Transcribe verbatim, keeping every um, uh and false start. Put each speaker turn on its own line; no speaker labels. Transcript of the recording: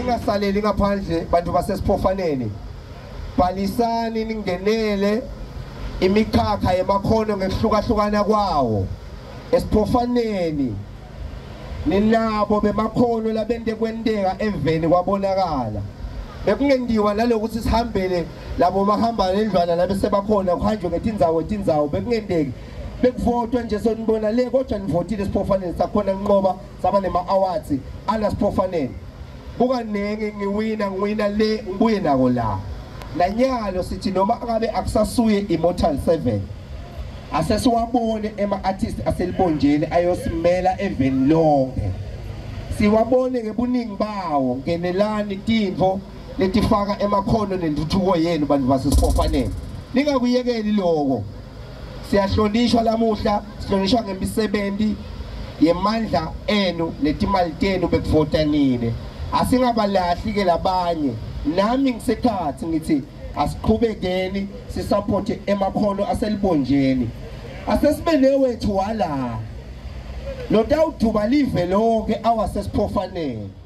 ningasaleli ngaphandle bantu basesiphofaneni bhalisani ningenele imikhakha yemakhono ngekuhlukahlukana kwawo esiphofaneni ninabo bemakhono labende kwenteka eveni kwabonakala bekungendiwa nalokuthi sihambele labo bahamba nendlwana labe sebakhona kuhanjwe ngetindzawo tindzawo bekungendeki bekuvotwa nje sonibona le kodwa nivotile esiphofaneni sakhona nqoba saba nema awards ala siphofaneni buka nenge ngiwina ngiwina le ngibuye nako la nanyalo sithi noma akabe akusasuye immortal seven asesiwabone ema artist aselibonjeni ayosimela eveni lonke siwabone ngebuningi bawo ngenelani tindvo letifaka emakhono nentuthuko yenu bantu basesiphofaneni ningakuyekeli lokho siyahlonishwa lamuhla sihlonishwa ngemisebenzi yemandla enu netimali tenu bekuvotanile asingabalahli ke labanye nami ngisekhathi ngithi asiqhubekeni sisupport emakhono aselibonjeni asesibe newethu wala lo tawuduba live lonke awasesiphofaneni